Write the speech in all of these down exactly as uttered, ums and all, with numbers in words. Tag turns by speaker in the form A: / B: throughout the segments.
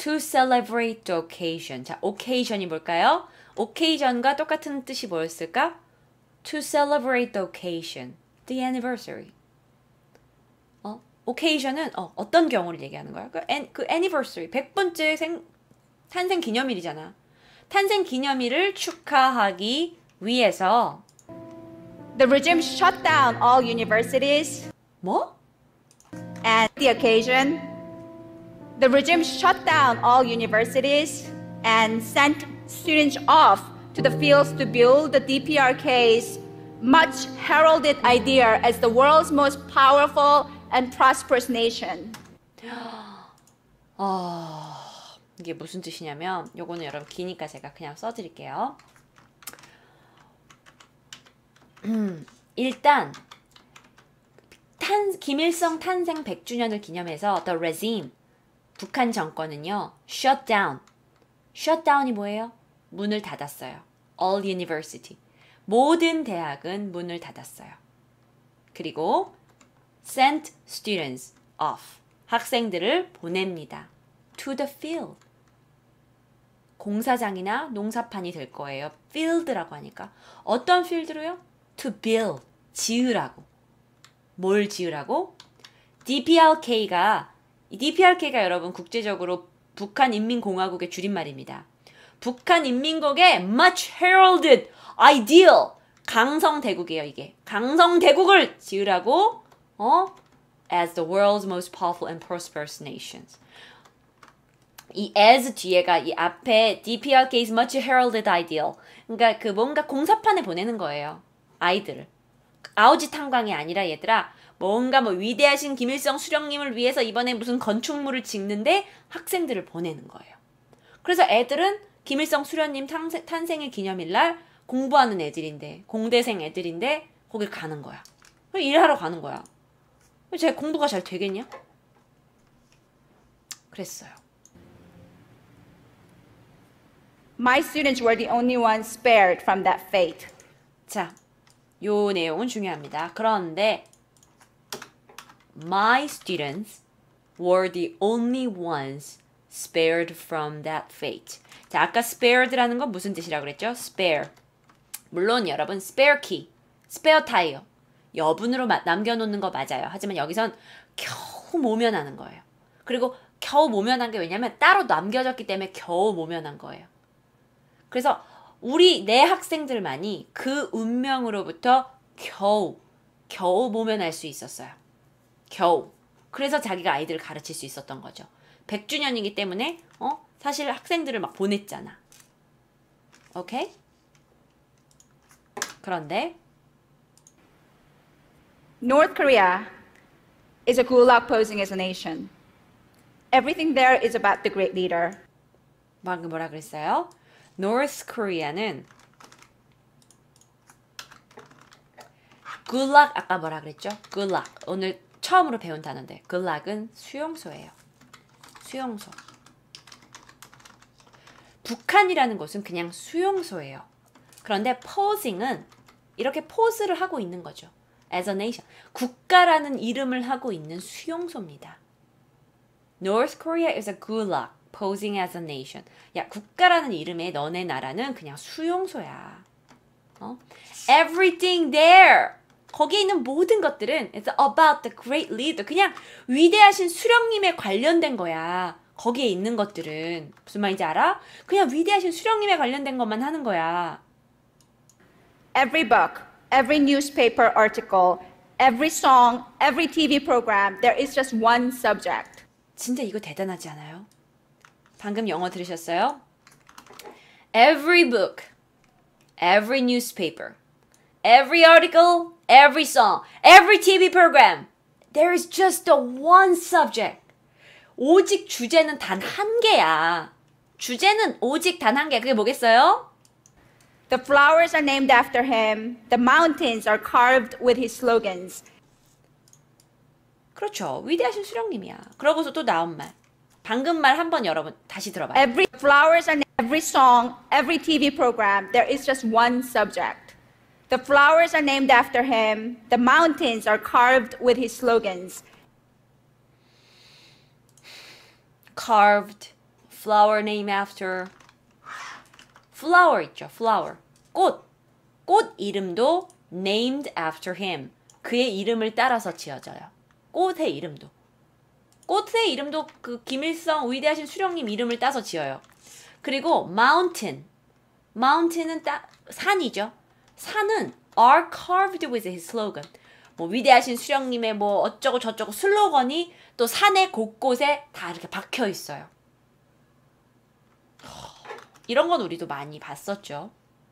A: to celebrate the occasion. 자, occasion이 뭘까요? occasion과 똑같은 뜻이 뭐였을까? To celebrate the occasion. The anniversary. 어? occasion은 어, 어떤 경우를 얘기하는 거야? 그, an, 그 anniversary. 백 번째 생, 탄생 기념일이잖아. 탄생 기념일을 축하하기 위해서
B: The regime shut down all universities.
A: 뭐?
B: And the occasion, the regime shut down all universities and sent students off to the fields to build the D P R K's much heralded idea as the world's most powerful and prosperous nation.
A: 어, 이게 무슨 뜻이냐면 요거는 여러분 기니까 제가 그냥 써드릴게요. 음, 일단 탄, 김일성 탄생 백 주년을 기념해서 The regime, 북한 정권은요 shut down, shut down이 뭐예요? 문을 닫았어요. All university, 모든 대학은 문을 닫았어요. 그리고 sent students off, 학생들을 보냅니다. To the field, 공사장이나 농사판이 될 거예요. field라고 하니까 어떤 field로요? To build, 지으라고. 뭘 지으라고? 디피알케이가 디피알케이가 여러분 국제적으로 북한인민공화국의 줄임말입니다. 북한인민국의 much heralded ideal, 강성대국이에요. 이게 강성대국을 지으라고 어? as the world's most powerful and prosperous nations. 이 as 뒤에가 이 앞에 디피알케이's much heralded ideal, 그러니까 그 뭔가 공사판에 보내는 거예요. 아이들을. 아우지 탄광이 아니라 얘들아, 뭔가 뭐 위대하신 김일성 수령님을 위해서 이번에 무슨 건축물을 짓는데 학생들을 보내는 거예요. 그래서 애들은 김일성 수령님 탄생, 탄생일 기념일날 공부하는 애들인데, 공대생 애들인데 거길 가는 거야. 일하러 가는 거야. 쟤 공부가 잘 되겠냐? 그랬어요.
B: My students were the only ones spared from that fate.
A: 자, 요 내용은 중요합니다. 그런데 my students were the only ones spared from that fate. 자, 아까 spared라는 건 무슨 뜻이라고 그랬죠? spare. 물론 여러분 spare key, spare tire, 여분으로 남겨놓는 거 맞아요. 하지만 여기선 겨우 모면하는 거예요. 그리고 겨우 모면한 게 왜냐면 따로 남겨졌기 때문에 겨우 모면한 거예요. 그래서 우리 내 학생들만이 그 운명으로부터 겨우 겨우 모면할 수 있었어요. 겨우. 그래서 자기가 아이들을 가르칠 수 있었던 거죠. 백 주년이기 때문에 어? 사실 학생들을 막 보냈잖아. 오케이? 그런데
B: North Korea is a gulag posing as a nation. Everything there is about the great leader.
A: 방금 뭐라 그랬어요? North Korea는 gulag, 아까 뭐라 그랬죠? gulag. 오늘 처음으로 배운 단어인데 gulag은 수용소예요. 수용소. 북한이라는 곳은 그냥 수용소예요. 그런데 posing은 이렇게 포즈를 하고 있는 거죠. as a nation. 국가라는 이름을 하고 있는 수용소입니다. North Korea is a gulag posing as a nation. 야, 국가라는 이름의 너네 나라는 그냥 수용소야. 어? Everything there. 거기에 있는 모든 것들은 it's about the great leader. 그냥 위대하신 수령님에 관련된 거야. 거기에 있는 것들은. 무슨 말인지 알아? 그냥 위대하신 수령님에 관련된 것만 하는 거야.
B: Every book, every newspaper article, every song, every T V program, there is just one subject.
A: 진짜 이거 대단하지 않아요? 방금 영어 들으셨어요? Every book, every newspaper, every article, every song, every T V program, there is just the one subject. 오직 주제는 단 한 개야. 주제는 오직 단 한 개. 그게 뭐겠어요?
B: The flowers are named after him. The mountains are carved with his slogans.
A: 그렇죠. 위대하신 수령님이야. 그러고서 또 나온 말. 방금 말 한번 여러분 다시 들어봐요.
B: Every flowers are every song, every T V program, there is just one subject. The flowers are named after him. The mountains are carved with his slogans.
A: Carved flower named after flower 있죠. flower. 꽃. 꽃 이름도 named after him. 그의 이름을 따라서 지어져요. 꽃의 이름도. 꽃의 이름도 그 김일성 위대하신 수령님 이름을 따서 지어요. 그리고 mountain. mountain은 따, 산이죠. 산은 are carved with his slogan. 뭐 위대하신 수령님의 뭐 어쩌고 저쩌고 슬로건이 또 산의 곳곳에 다 이렇게 박혀 있어요. 이런 건 우리도 많이 봤었죠.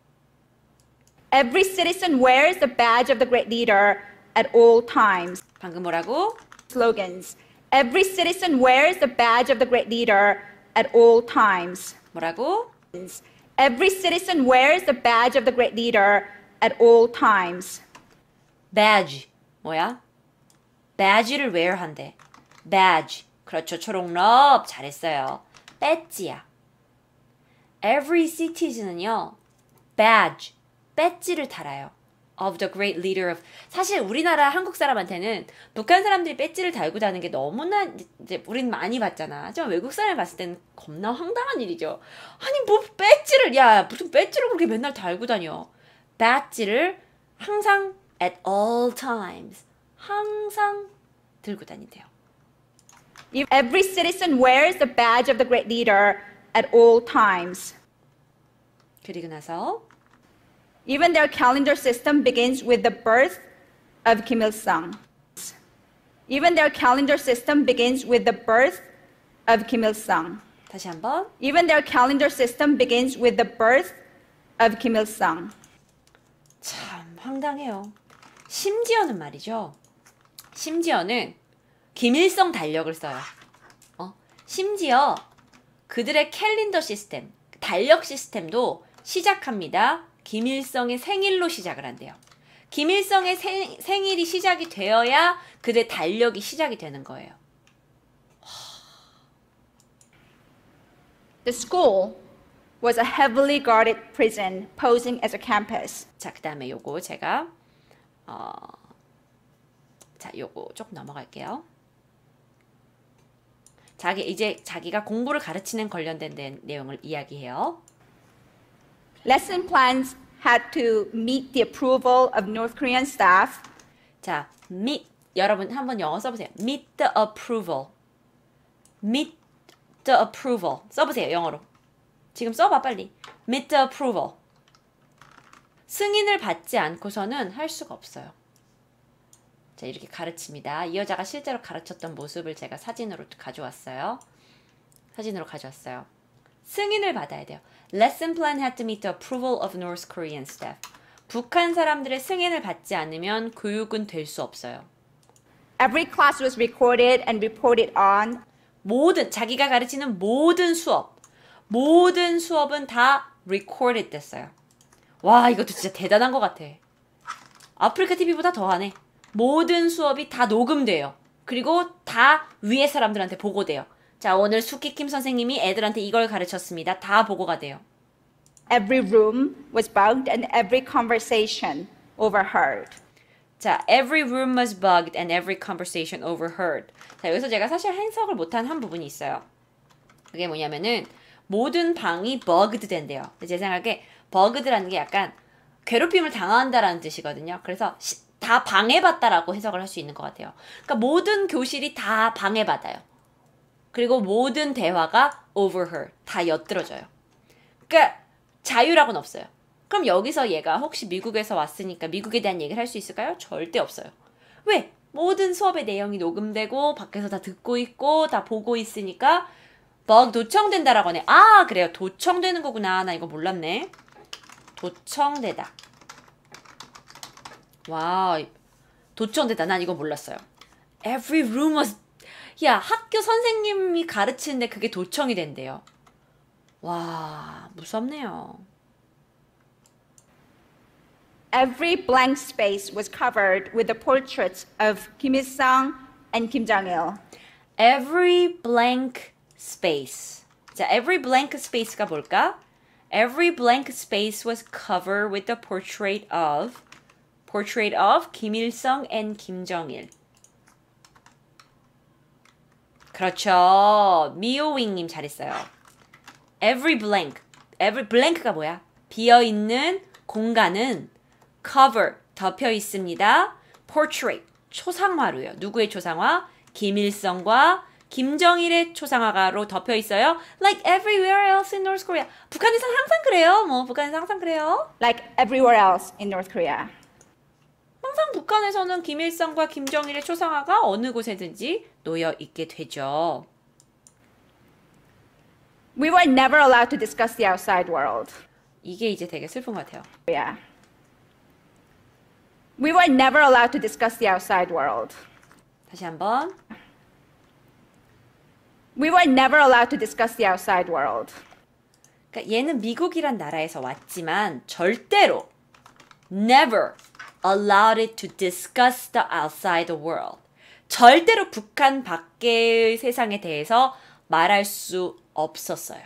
B: Every citizen wears the badge of the great leader at all times.
A: 방금 뭐라고?
B: Slogans. Every citizen wears the badge of the great leader at all times.
A: 뭐라고?
B: Every citizen wears the badge of the great leader at all times.
A: badge. 뭐야? badge를 wear 한대. badge. 그렇죠. 초록럽. 잘했어요. 배지야. Every citizen은요. badge. 배지를 달아요. of the great leader of. 사실 우리나라 한국 사람한테는 북한 사람들이 배지를 달고 다니는 게 너무나 이제 우린 많이 봤잖아. 하지만 외국 사람이 봤을 때는 겁나 황당한 일이죠. 아니 뭐 배지를 야 무슨 배지를 그렇게 맨날 달고 다녀. 배지를 항상 at all times. 항상 들고 다닌대요.
B: Every citizen wears the badge of the great leader at all times.
A: 그리고 나서
B: Even their calendar system begins with the birth of Kim Il-sung. Even their calendar system begins with the birth of Kim Il-sung.
A: 다시 한번.
B: Even their calendar system begins with the birth of Kim Il-sung.
A: 참 황당해요. 심지어는 말이죠. 심지어는 김일성 달력을 써요. 어? 심지어 그들의 캘린더 시스템, 달력 시스템도 시작합니다. 김일성의 생일로 시작을 한대요. 김일성의 생, 생일이 시작이 되어야 그들의 달력이 시작이 되는 거예요.
B: The school was a heavily guarded prison posing as a campus.
A: 자, 그 다음에 요거 제가 어, 자, 요거 조금 넘어갈게요. 자기 이제 자기가 공부를 가르치는 관련된 내, 내용을 이야기해요.
B: Lesson plans had to meet the approval of North Korean staff.
A: 자, meet 여러분 한번 영어 써보세요. meet the approval. meet the approval 써보세요 영어로. 지금 써봐 빨리. meet the approval. 승인을 받지 않고서는 할 수가 없어요. 자, 이렇게 가르칩니다. 이 여자가 실제로 가르쳤던 모습을 제가 사진으로 가져왔어요. 사진으로 가져왔어요. 승인을 받아야 돼요. Lesson plan had to meet the approval of North Korean staff. 북한 사람들의 승인을 받지 않으면 교육은 될 수 없어요.
B: Every class was recorded and reported on.
A: 모든 자기가 가르치는 모든 수업, 모든 수업은 다 recorded 됐어요. 와, 이것도 진짜 대단한 것 같아. 아프리카 티비보다 더하네. 모든 수업이 다 녹음돼요. 그리고 다 위에 사람들한테 보고돼요. 자, 오늘 수키킴 선생님이 애들한테 이걸 가르쳤습니다. 다 보고가 돼요.
B: Every room was bugged and every conversation overheard.
A: 자, every room was bugged and every conversation overheard. 자, 여기서 제가 사실 해석을 못한 한 부분이 있어요. 그게 뭐냐면은 모든 방이 bugged 된대요. 제 생각에 buged라는 게 약간 괴롭힘을 당한다라는 뜻이거든요. 그래서 시, 다 방해받다라고 해석을 할 수 있는 것 같아요. 그러니까 모든 교실이 다 방해받아요. 그리고 모든 대화가 overheard, 다 엿들어져요. 그러니까 자유라고는 없어요. 그럼 여기서 얘가 혹시 미국에서 왔으니까 미국에 대한 얘기를 할 수 있을까요? 절대 없어요. 왜? 모든 수업의 내용이 녹음되고 밖에서 다 듣고 있고 다 보고 있으니까 bug 도청된다라고 하네. 아, 그래요. 도청되는 거구나. 나 이거 몰랐네. 도청되다. 와, 도청되다. 난 이거 몰랐어요. Every room was... 야, 학교 선생님이 가르치는데 그게 도청이 된대요. 와, 무섭네요.
B: Every blank space was covered with the portraits of Kim Il-sung and Kim Jong-il.
A: Every blank space. 자, every blank space가 뭘까? Every blank space was covered with the portrait of portrait of Kim Il-sung and Kim Jong-il. 그렇죠. 미오윙님 잘했어요. every blank. every blank가 뭐야? 비어있는 공간은 cover, 덮여 있습니다. portrait, 초상화로요. 누구의 초상화? 김일성과 김정일의 초상화가로 덮여 있어요. Like everywhere else in North Korea. 북한에서는 항상 그래요. 뭐 북한에서 항상 그래요.
B: Like everywhere else in North Korea.
A: 항상 북한에서는 김일성과 김정일의 초상화가 어느 곳에든지 놓여 있게 되죠.
B: We were never allowed to discuss the outside world.
A: 이게 이제 되게 슬픈 것 같아요.
B: Yeah. We were never allowed to discuss the outside world.
A: 다시 한번.
B: We were never allowed to discuss the outside world.
A: 그러니까 얘는 미국이란 나라에서 왔지만 절대로 never allowed it to discuss the outside world. 절대로 북한 밖의 세상에 대해서 말할 수 없었어요.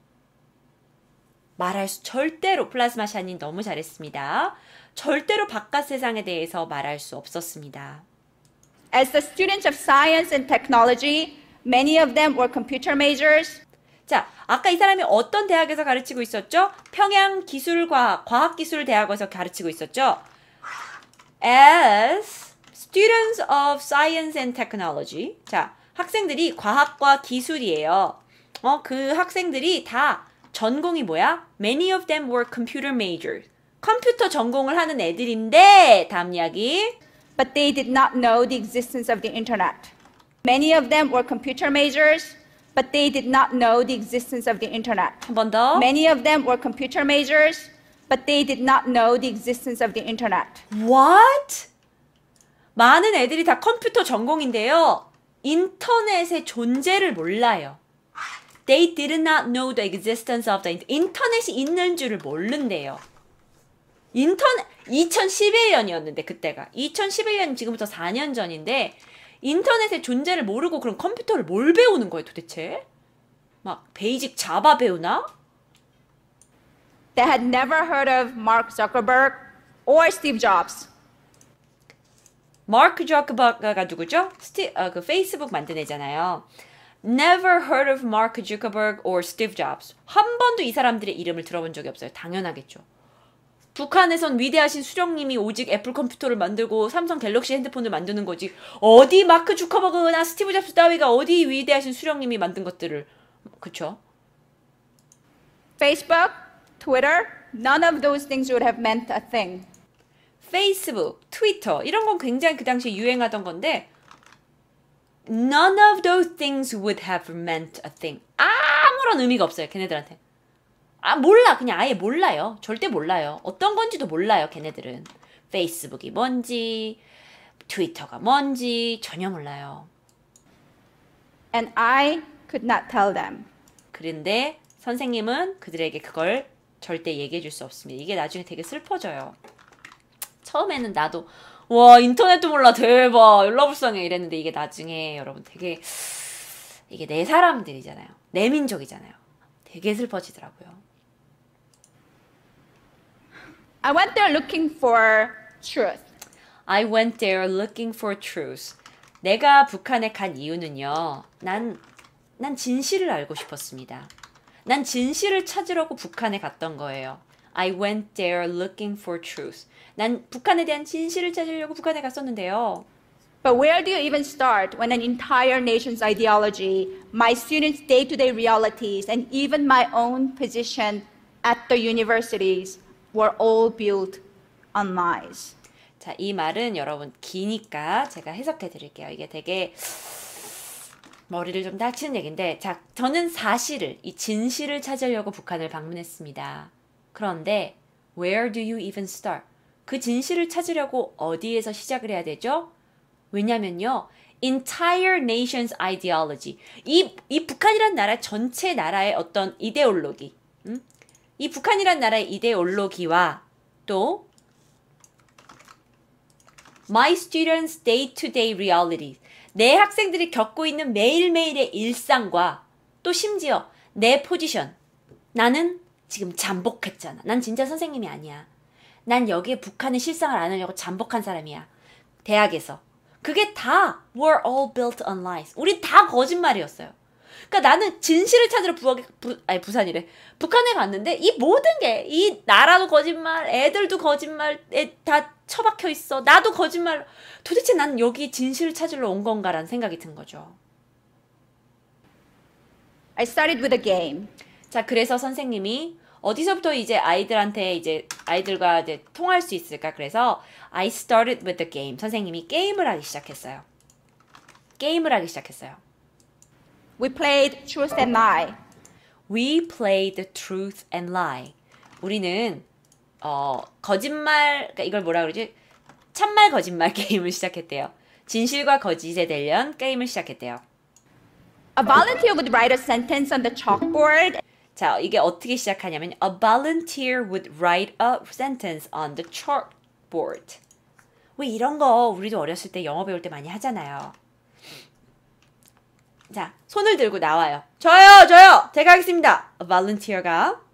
A: 말할 수 절대로 플라즈마 샤닌 너무 잘했습니다. 절대로 바깥 세상에 대해서 말할 수 없었습니다.
B: As the students of science and technology, many of them were computer majors.
A: 자, 아까 이 사람이 어떤 대학에서 가르치고 있었죠? 평양 기술과학, 과학기술대학에서 가르치고 있었죠? As students of science and technology. 자, 학생들이 과학과 기술이에요. 어, 그 학생들이 다 전공이 뭐야? Many of them were computer majors. 컴퓨터 전공을 하는 애들인데, 다음 이야기.
B: But they did not know the existence of the internet. Many of them were computer majors, but they did not know the existence of the internet.
A: 한 번 더.
B: Many of them were computer majors, but they did not know the existence of the internet.
A: What? 많은 애들이 다 컴퓨터 전공인데요. 인터넷의 존재를 몰라요. They did not know the existence of the internet. 인터넷이 있는 줄을 모른대요. 인터넷 이천십일 년이었는데 그때가 이천십일 년 지금부터 사 년 전인데 인터넷의 존재를 모르고 그럼 컴퓨터를 뭘 배우는 거예요 도대체? 막 베이직 자바 배우나?
B: They had never heard of Mark Zuckerberg or Steve Jobs.
A: 마크 주커버그가 누구죠? 스티, 어, 그 페이스북 만든 애잖아요. Never heard of Mark Zuckerberg or Steve Jobs. 한 번도 이 사람들의 이름을 들어본 적이 없어요. 당연하겠죠. 북한에선 위대하신 수령님이 오직 애플 컴퓨터를 만들고 삼성 갤럭시 핸드폰을 만드는 거지. 어디 마크 주커버그나 스티브 잡스 따위가 어디 위대하신 수령님이 만든 것들을. 그쵸?
B: Facebook, Twitter, none of those things would have meant a thing.
A: 페이스북, 트위터 이런 건 굉장히 그 당시에 유행하던 건데 None of those things would have meant a thing. 아무런 의미가 없어요. 걔네들한테. 아 몰라. 그냥 아예 몰라요. 절대 몰라요. 어떤 건지도 몰라요. 걔네들은. 페이스북이 뭔지 트위터가 뭔지 전혀 몰라요.
B: And I could not tell them.
A: 그런데 선생님은 그들에게 그걸 절대 얘기해 줄 수 없습니다. 이게 나중에 되게 슬퍼져요. 처음에는 나도 와 인터넷도 몰라 대박 열나불쌍해 이랬는데 이게 나중에 여러분 되게 이게 내 사람들이잖아요. 내 민족이잖아요. 되게 슬퍼지더라고요.
B: I went there looking for truth.
A: I went there looking for truth. 내가 북한에 간 이유는요. 난, 난 진실을 알고 싶었습니다. 난 진실을 찾으려고 북한에 갔던 거예요. I went there looking for truth. 난 북한에 대한 진실을 찾으려고 북한에 갔었는데요.
B: But where do you even start when an entire nation's ideology, my students' day-to-day realities, and even my own position at the universities were all built on lies?
A: 자, 이 말은 여러분 기니까 제가 해석해 드릴게요. 이게 되게 머리를 좀 다치는 얘기인데 자, 저는 사실을, 이 진실을 찾으려고 북한을 방문했습니다. 그런데 where do you even start? 그 진실을 찾으려고 어디에서 시작을 해야 되죠? 왜냐면요. entire nation's ideology. 이, 이 북한이란 나라 전체 나라의 어떤 이데올로기. 음? 이 북한이란 나라의 이데올로기와 또 my students' day-to-day realities. 내 학생들이 겪고 있는 매일매일의 일상과 또 심지어 내 포지션. 나는 지금 잠복했잖아. 난 진짜 선생님이 아니야. 난 여기에 북한의 실상을 안 하려고 잠복한 사람이야. 대학에서. 그게 다 were all built on lies. 우리 다 거짓말이었어요. 그러니까 나는 진실을 찾으러 부엌에, 부, 아니 부산이래. 북한에 갔는데 이 모든 게 이 나라도 거짓말, 애들도 거짓말, 애 다 처박혀 있어. 나도 거짓말. 도대체 난 여기 진실을 찾으러 온 건가라는 생각이 든 거죠.
B: I started with a game.
A: 자, 그래서 선생님이 어디서부터 이제 아이들한테 이제 아이들과 이제 통할 수 있을까? 그래서 I started with the game. 선생님이 게임을 하기 시작했어요. 게임을 하기 시작했어요.
B: We played truth and lie.
A: We played truth and lie. 우리는 어 거짓말, 그러니까 이걸 뭐라 그러지? 참말 거짓말 게임을 시작했대요. 진실과 거짓에 대한 게임을 시작했대요.
B: A volunteer would write a sentence on the chalkboard.
A: 자, 이게 어떻게 시작하냐면 A volunteer would write a sentence on the chalkboard. 왜 이런 거 우리도 어렸을 때 영어 배울 때 많이 하잖아요. 자, 손을 들고 나와요. 저요, 저요. 제가 하겠습니다. A volunteer가